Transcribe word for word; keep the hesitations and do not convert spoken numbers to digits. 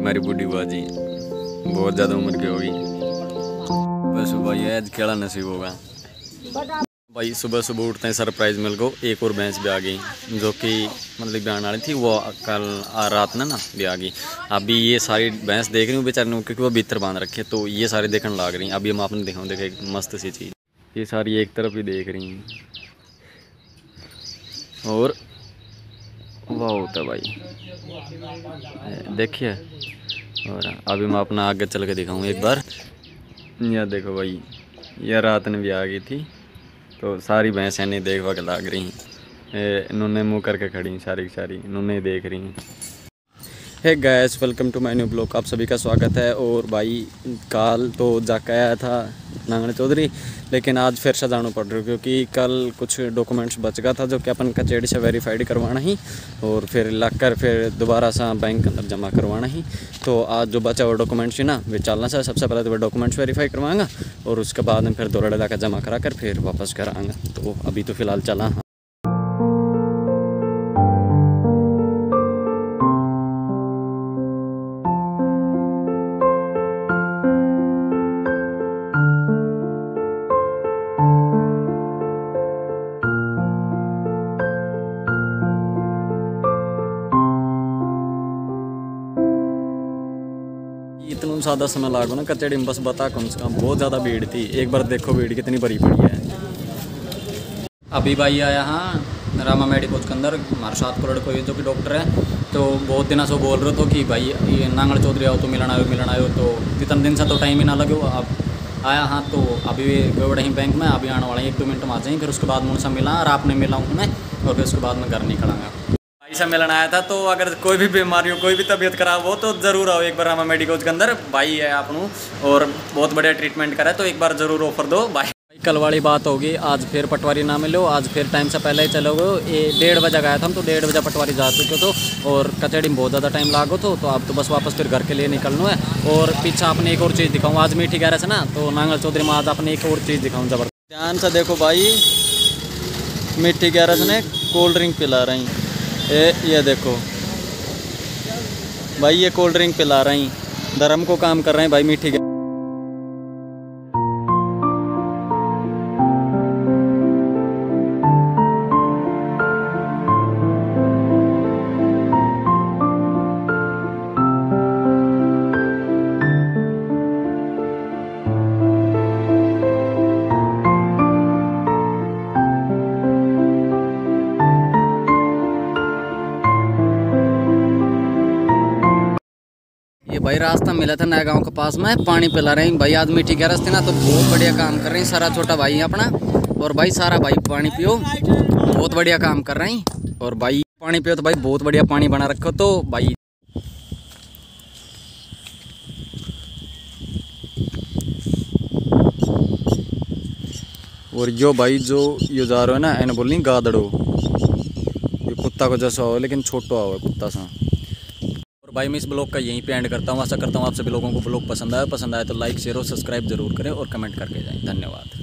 मेरी बूढ़ी बुआ जी बहुत ज़्यादा उम्र की होगी, बस भाई आज खेला नसीब होगा। भाई सुबह सुबह उठते हैं सरप्राइज़ मिल को एक और भैंस भी आ गई जो कि मतलब भी आने वाली थी, वो कल रात में ना भी आ गई। अभी ये सारी भैंस देख रही हूँ बेचारे ने क्योंकि वो भीतर बांध रखे, तो ये सारी देखने लग रही हैं। अभी हम आपने दिखाऊँ देखे एक मस्त सी चीज़, ये सारी एक तरफ ही देख रही हैं और वाह होता है भाई देखिए। और अभी मैं अपना आगे चल के दिखाऊँ एक बार। यह देखो भाई यह रात में भी आ गई थी, तो सारी भैंसें नहीं देखवा के लाग रही हैं, इन्होंने मुँह करके खड़ी सारी की सारी इन्होंने देख रही हैं। Hey guys welcome to my new blog, आप सभी का स्वागत है। और भाई कल तो जाके आया था नांगल चौधरी, लेकिन आज फिर से जाना पड़ रहा है क्योंकि कल कुछ डॉक्यूमेंट्स बच गया था जो कि अपन कचहरी से वेरीफाइड करवाना ही और फिर लग कर फिर दोबारा से बैंक के अंदर जमा करवाना ही। तो आज जो बचा हुआ डॉक्यूमेंट्स ही ना वे चलना चाहिए। सबसे पहले तो वह डॉक्यूमेंट्स वेरीफाई करवाएंगा और उसके बाद में फिर दौड़ा ला जमा करा कर फिर वापस घर आएंगे। तो अभी तो फिलहाल चला। इतना ज़्यादा समय लागो ना कचहरी में, बस बता कम से कम बहुत ज़्यादा भीड़ थी। एक बार देखो भीड़ कितनी भरी पड़ी है। अभी भाई आया हाँ रामा मेडिकल के अंदर हमारे साथ को लड़को जो कि डॉक्टर है, तो बहुत दिन से बोल रहे थे कि भाई ये नांगल चौधरी आओ तो मिलन आयो मिलन आयो, तो इतने दिन से तो टाइम ही ना लगे। अब आया हाँ, तो अभी गए ही बैंक में, अभी आने वाला एक दो मिनट में आ जाएंगे। फिर उसके बाद मुझसे मिला और आपने मिला हूँ मैं, और फिर उसके बाद मैं घर निकलांगा। ऐसा मिलन आया था, तो अगर कोई भी बीमारी हो कोई भी तबीयत खराब हो तो ज़रूर आओ एक बार रामा मेडिकल के अंदर। भाई है आप और बहुत बढ़िया ट्रीटमेंट करा है, तो एक बार ज़रूर ऑफर दो भाई। कल वाली बात होगी, आज फिर पटवारी ना मिलो, आज फिर टाइम से पहले ही चलोगे। ये डेढ़ बजे गया था हम, तो डेढ़ बजे पटवारी जा चुके तो और कचहरी में बहुत ज़्यादा टाइम लागो तो तो अब तो बस वापस फिर घर के लिए निकलना है। और पीछे आपने एक और चीज़ दिखाऊँ, आज मीठी कह रहे थे ना, तो नांगल चौधरी में आज आपने एक और चीज़ दिखाऊँ जबरदस्त। ध्यान से देखो भाई, मीठी कह रहे थे कोल्ड ड्रिंक पिला रही ए, ये देखो भाई ये कोल्ड ड्रिंक पिला रही, धर्म को काम कर रहे हैं भाई मीठी के। ये भाई रास्ता मिला था नया गांव के पास में, पानी पिला रहे हैं भाई। आज मीठी के रास्ते ना तो बहुत बढ़िया काम कर रहे हैं, सारा छोटा भाई है अपना। और भाई सारा भाई पानी पियो, बहुत बढ़िया काम कर रहे हैं। और भाई पानी पियो तो भाई बहुत बढ़िया पानी बना रखो तो भाई। और यो भाई जो यो जा रहे हो ना इन्हें बोलनी गादड़ो, ये कुत्ता को जैसा हो लेकिन छोटा हो कुत्ता सा। भाई मैं इस ब्लॉग का यहीं पे एंड करता हूँ। आशा करता हूँ आप सभी लोगों को ब्लॉग पसंद आया। पसंद आया तो लाइक शेयर और सब्सक्राइब जरूर करें और कमेंट करके जाएं। धन्यवाद।